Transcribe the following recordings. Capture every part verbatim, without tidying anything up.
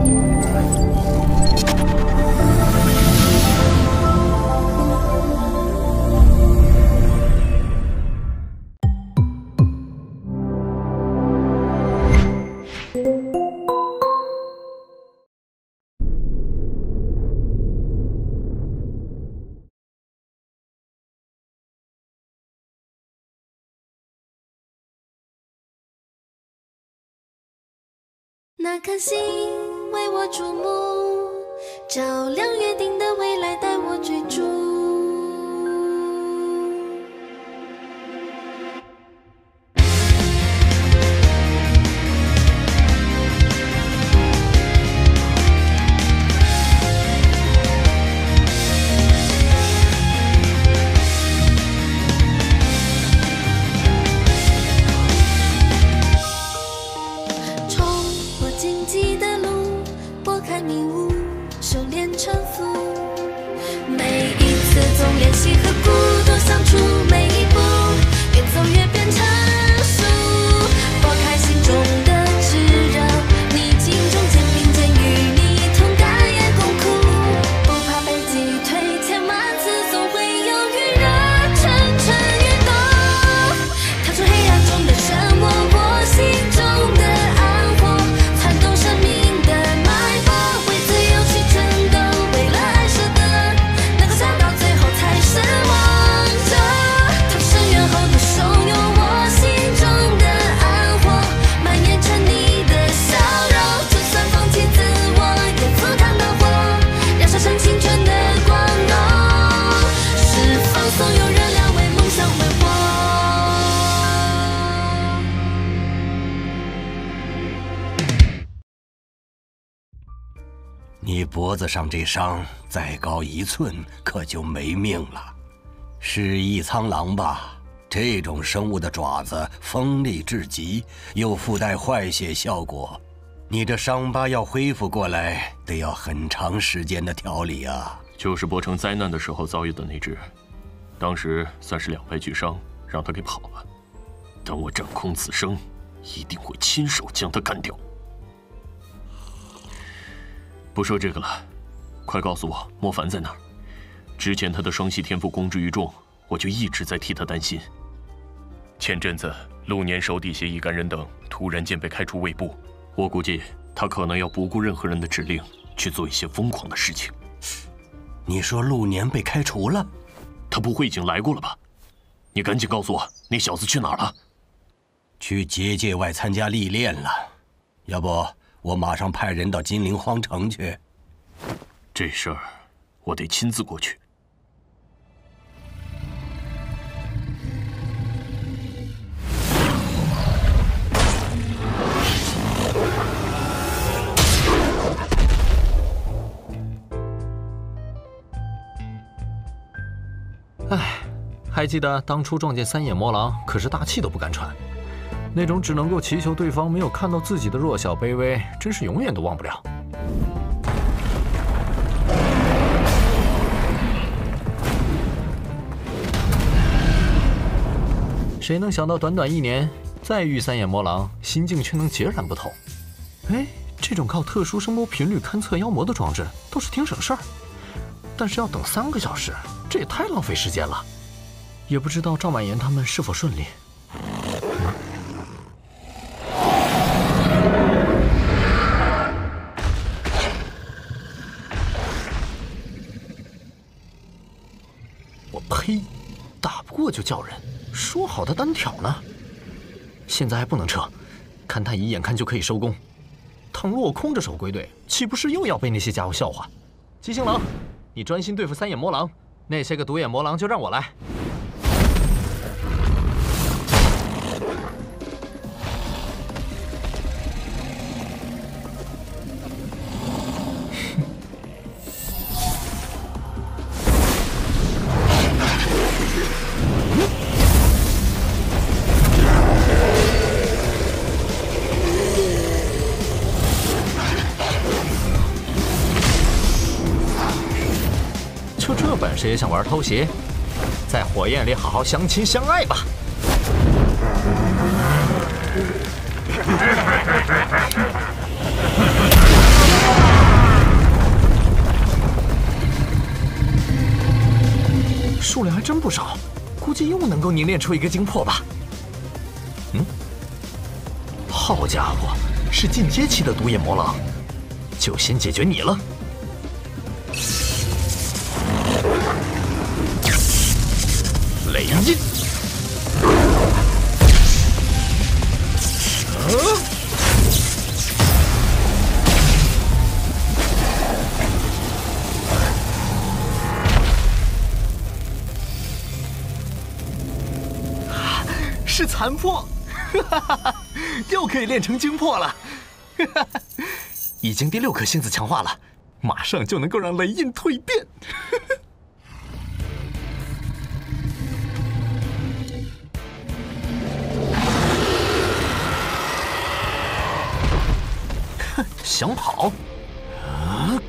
那颗星为我注目，照亮约定的未来，带我追逐。 你脖子上这伤再高一寸，可就没命了。是翼苍狼吧？这种生物的爪子锋利至极，又附带坏血效果。你这伤疤要恢复过来，得要很长时间的调理啊。 就是波城灾难的时候遭遇的那只，当时算是两败俱伤，让他给跑了。等我掌控此生，一定会亲手将他干掉。 不说这个了，快告诉我莫凡在哪儿。之前他的双系天赋公之于众，我就一直在替他担心。前阵子陆年手底下一干人等突然间被开除卫部，我估计他可能要不顾任何人的指令去做一些疯狂的事情。 你说陆年被开除了？ 他不会已经来过了吧？你赶紧告诉我，那小子去哪儿了？ 去结界外参加历练了，要不？ 我马上派人到金陵荒城去。 这事儿，我得亲自过去。 哎，还记得当初撞见三眼魔狼，可是大气都不敢喘。 那种只能够祈求对方没有看到自己的弱小卑微，真是永远都忘不了。谁能想到短短一年，再遇三眼魔狼，心境却能截然不同？哎，这种靠特殊声波频率勘测妖魔的装置倒是挺省事儿，但是要等三个小时，这也太浪费时间了。也不知道赵满言他们是否顺利。 呸！打不过就叫人，说好的单挑呢？现在还不能撤，勘探仪眼看就可以收工。倘若我空着手归队，岂不是又要被那些家伙笑话？七星狼，你专心对付三眼魔狼，那些个独眼魔狼就让我来。谁也想玩偷袭，在火焰里好好相亲相爱吧。 真不少，估计又能够凝练出一个精魄吧。嗯，好家伙，是进阶期的毒液魔狼，就先解决你了。雷音。 是残破，哈哈哈，又可以练成精魄了，哈哈，已经第六颗星子强化了，马上就能够让雷印蜕变。想跑？啊！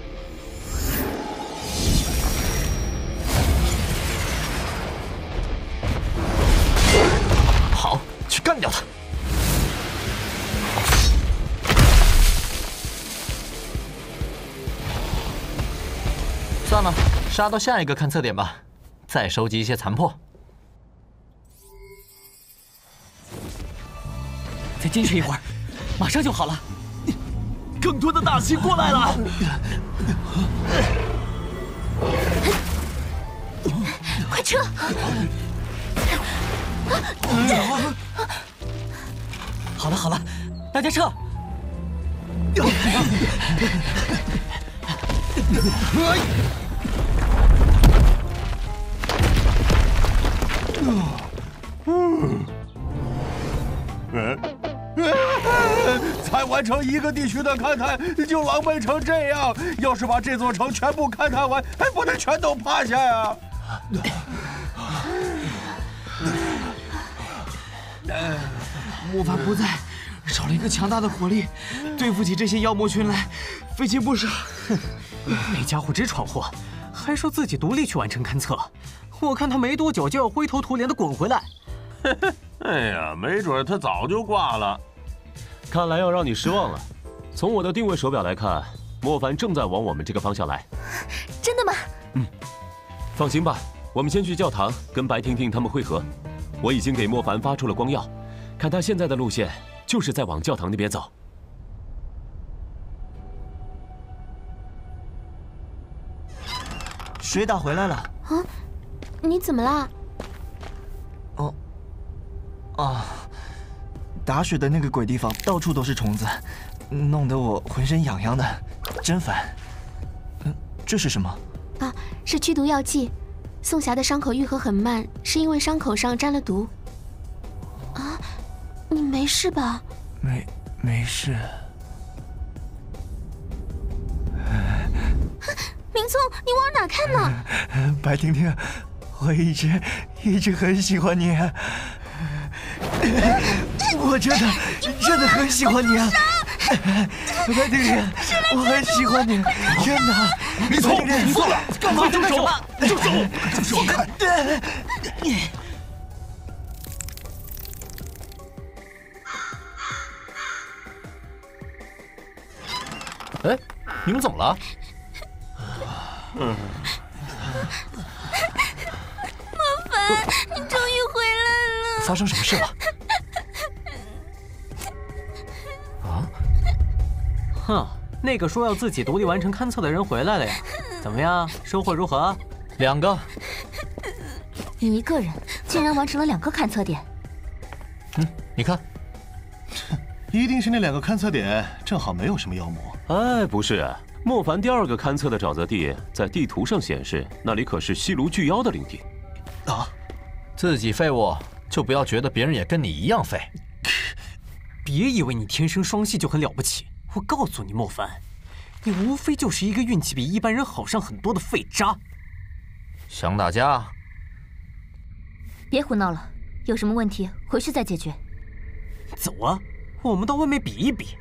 好，去干掉他！算了，杀到下一个勘测点吧，再收集一些残破。 再坚持一会儿，马上就好了。 更多的大星过来了！ 快撤！ 好了好了，大家撤！ 嗯。才完成一个地区的勘探，就狼狈成这样。要是把这座城全部勘探完，还不得全都趴下呀？ 木凡不在，少了一个强大的火力，对付起这些妖魔群来，费劲不少。那家伙只闯祸，还说自己独立去完成勘测，我看他没多久就要灰头土脸的滚回来。 哎呀，没准他早就挂了。 看来要让你失望了。从我的定位手表来看，莫凡正在往我们这个方向来。 真的吗？ 嗯，放心吧，我们先去教堂跟白婷婷他们会合。我已经给莫凡发出了光耀，看他现在的路线就是在往教堂那边走。 水打回来了。 啊，你怎么啦？ 哦，啊。 打水的那个鬼地方到处都是虫子，弄得我浑身痒痒的，真烦。嗯，这是什么？ 啊，是驱毒药剂。宋霞的伤口愈合很慢，是因为伤口上沾了毒。啊，你没事吧？ 没，没事。 明聪，你往哪看呢？ 白婷婷，我一直一直很喜欢你。 我真的真的很喜欢你啊，白婷婷，我很喜欢你，真的。 你错，你错了， 干嘛动手？ 住手！住手！看。 哎，你们怎么了？ 嗯。莫凡，你终于回来了。 发生什么事了？ 哼，那个说要自己独立完成勘测的人回来了呀？怎么样，收获如何？ 两个。 你一个人竟然完成了两个勘测点。 嗯，你看， 一定是那两个勘测点正好没有什么妖魔。 哎，不是，莫凡第二个勘测的沼泽地在地图上显示，那里可是西卢巨妖的领地。 啊，自己废物就不要觉得别人也跟你一样废。 别以为你天生双系就很了不起。 我告诉你，莫凡，你无非就是一个运气比一般人好上很多的废渣。 想打架？ 别胡闹了，有什么问题回去再解决。 走啊，我们到外面比一比。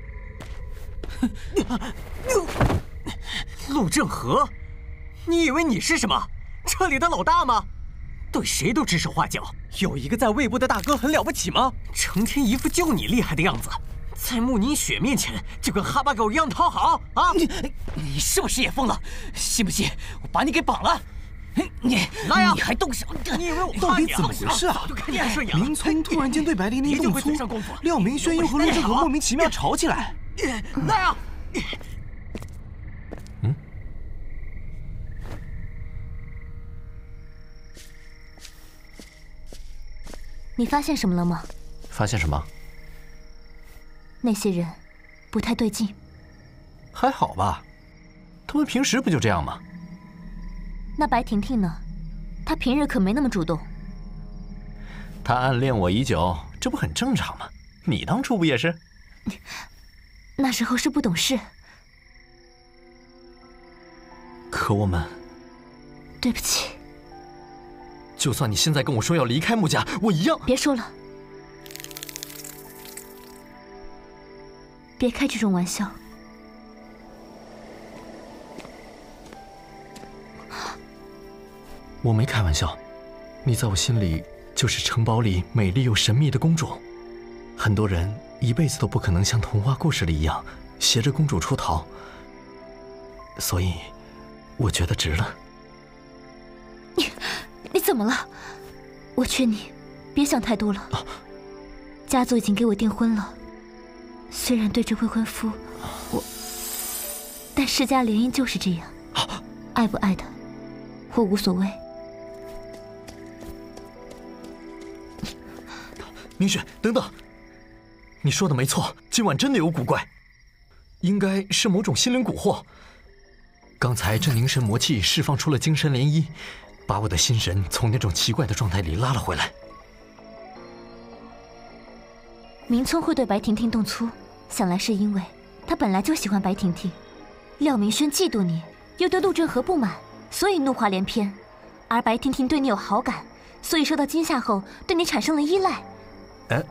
陆正和，你以为你是什么？这里的老大吗？对谁都指手画脚。有一个在卫部的大哥很了不起吗？成天一副就你厉害的样子。 在慕宁雪面前就跟哈巴狗一样讨好啊！你你是不是也疯了？信不信我把你给绑了？ 你来呀！ 你还动手？ 你以为我到底怎么回事啊？明聪突然间对白玲玲动粗，廖明轩又和陆正和莫名其妙吵起来。 来呀！ 嗯。 你发现什么了吗？ 发现什么？ 那些人不太对劲。 还好吧，他们平时不就这样吗？ 那白婷婷呢？她平日可没那么主动。 她暗恋我已久，这不很正常吗？你当初不也是？ 那时候是不懂事。 可我们…… 对不起。 就算你现在跟我说要离开穆家，我一样…… 别说了，别开这种玩笑。 我没开玩笑，你在我心里就是城堡里美丽又神秘的公主。很多人一辈子都不可能像童话故事里一样携着公主出逃，所以我觉得值了。 你你怎么了？我劝你别想太多了。啊、家族已经给我订婚了，虽然对着未婚夫我，但世家联姻就是这样，啊、爱不爱的我无所谓。 明雪，等等，你说的没错，今晚真的有古怪，应该是某种心灵蛊惑。刚才这凝神魔气释放出了精神涟漪，把我的心神从那种奇怪的状态里拉了回来。 明聪会对白婷婷动粗，想来是因为他本来就喜欢白婷婷。廖明轩嫉妒你，又对陆正和不满，所以怒话连篇。而白婷婷对你有好感，所以受到惊吓后对你产生了依赖。呃，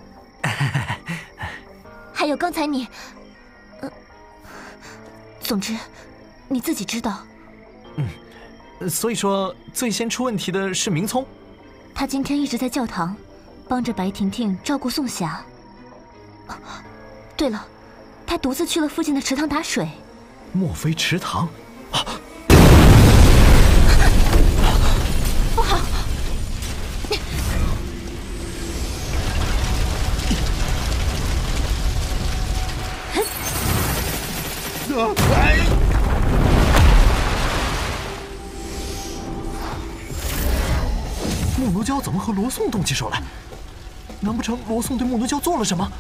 还有刚才你，呃，总之，你自己知道。 嗯，所以说最先出问题的是明聪。 他今天一直在教堂，帮着白婷婷照顾宋霞。啊，对了，他独自去了附近的池塘打水。 莫非池塘？啊， 不好！ 木奴娇怎么和罗宋动起手来？难不成罗宋对木奴娇做了什么？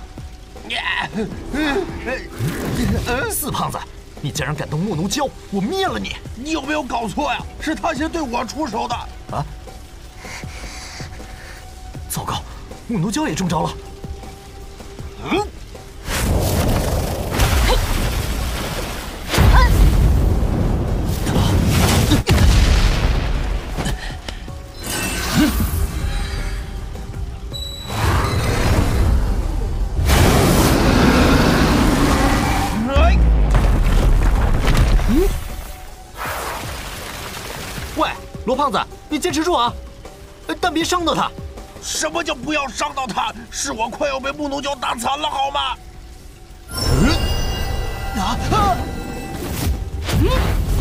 四胖子，你竟然敢动木奴娇，我灭了你！ 你有没有搞错呀？是他先对我出手的。啊！ 糟糕，木奴娇也中招了。嗯。罗胖子，你坚持住啊，但别伤到他。 什么叫不要伤到他？是我快要被木奴娇打残了，好吗？ 嗯，啊啊！嗯，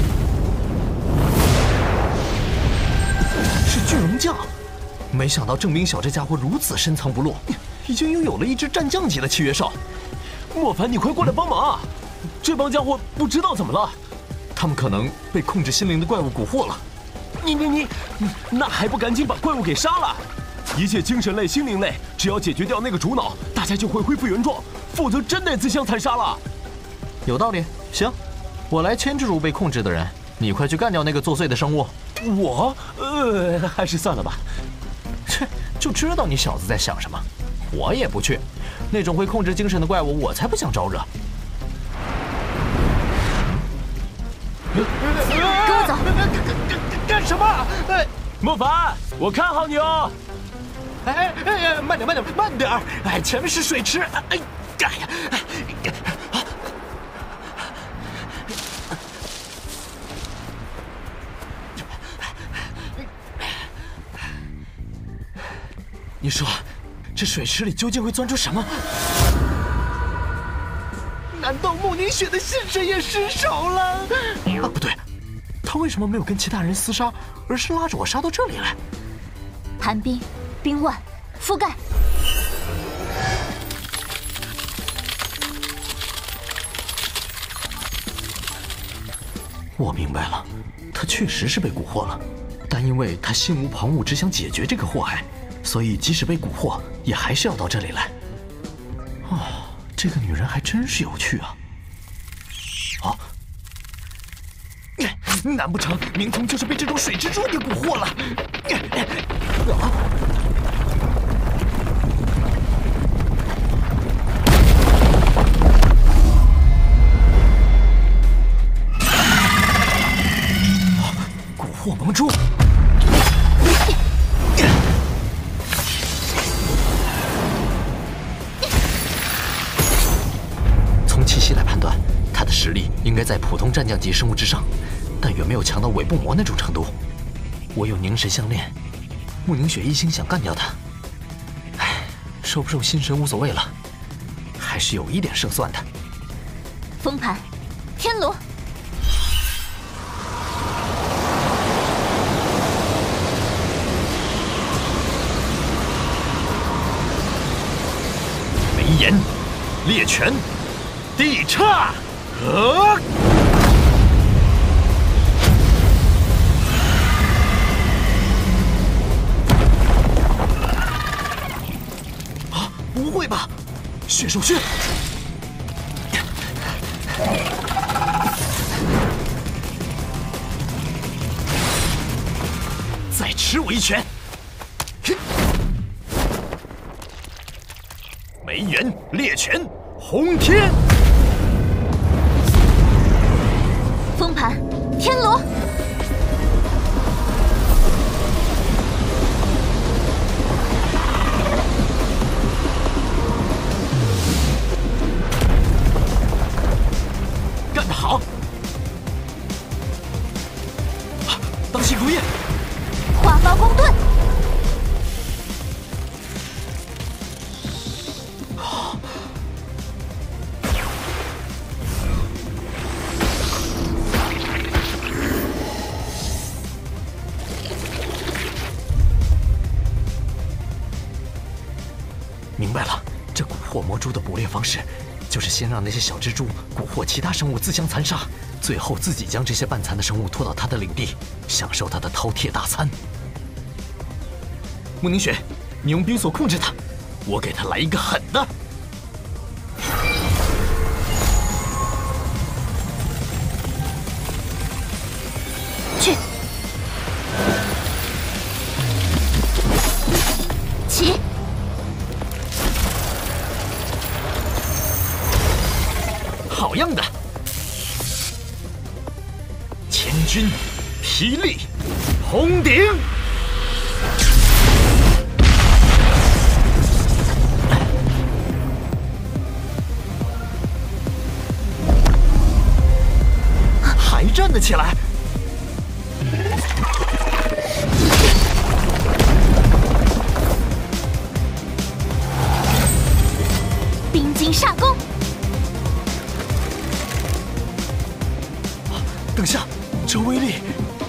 是巨龙将，没想到郑冰晓这家伙如此深藏不露，已经拥有了一支战将级的契约兽。 莫凡，你快过来帮忙啊！这帮家伙不知道怎么了， 他们可能被控制心灵的怪物蛊惑了。 你你你，那还不赶紧把怪物给杀了！一切精神类、心灵类，只要解决掉那个主脑，大家就会恢复原状，否则真得自相残杀了。 有道理，行，我来牵制住被控制的人，你快去干掉那个作祟的生物。 我，呃，还是算了吧。 切，就知道你小子在想什么。我也不去，那种会控制精神的怪物，我才不想招惹。 跟我走。 干什么？哎，莫凡，我看好你哦！ 哎哎哎，慢点慢点慢点！哎，前面是水池！哎哎呀！哎，你说，这水池里究竟会钻出什么？难道穆宁雪的心神也失手了？啊，不对。他他为什么没有跟其他人厮杀，而是拉着我杀到这里来？ 寒冰、冰腕、覆盖。 我明白了，他确实是被蛊惑了，但因为他心无旁骛，只想解决这个祸害，所以即使被蛊惑，也还是要到这里来。啊，这个女人还真是有趣啊！啊，难不成明童就是被这种水蜘蛛给蛊惑了？啊！火盟珠，从气息来判断，他的实力应该在普通战将级生物之上，但远没有强到尾部魔那种程度。我有凝神相恋，穆宁雪一心想干掉他。唉，收不收心神无所谓了，还是有一点胜算的。 封盘，天罗。 炎猎拳，地叉，呃！啊，不会吧！血手穴，再吃我一拳！梅炎猎拳，轰天！ 封盘，天罗。 干得好！啊，当心如焰！ 化发光盾。 明白了，这蛊惑魔蛛的捕猎方式，就是先让那些小蜘蛛蛊惑其他生物自相残杀，最后自己将这些半残的生物拖到他的领地，享受他的饕餮大餐。穆宁雪，你用冰锁控制他，我给他来一个狠的。 去。起。 好样的！千钧霹雳轰顶，还站得起来。 冰晶煞攻。 等下，这威力！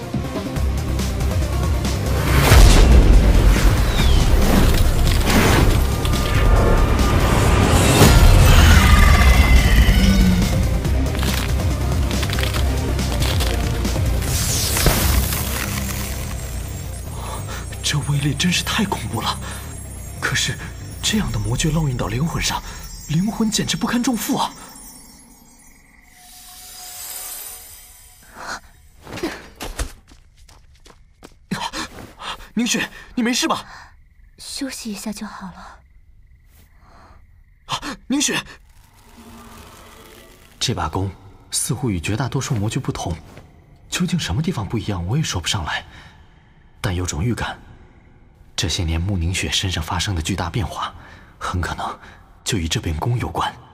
这威力真是太恐怖了。可是，这样的魔诀烙印到灵魂上，灵魂简直不堪重负啊！宁雪，你没事吧？ 休息一下就好了。 啊，宁雪，这把弓似乎与绝大多数魔具不同，究竟什么地方不一样，我也说不上来。但有种预感，这些年穆宁雪身上发生的巨大变化，很可能就与这柄弓有关。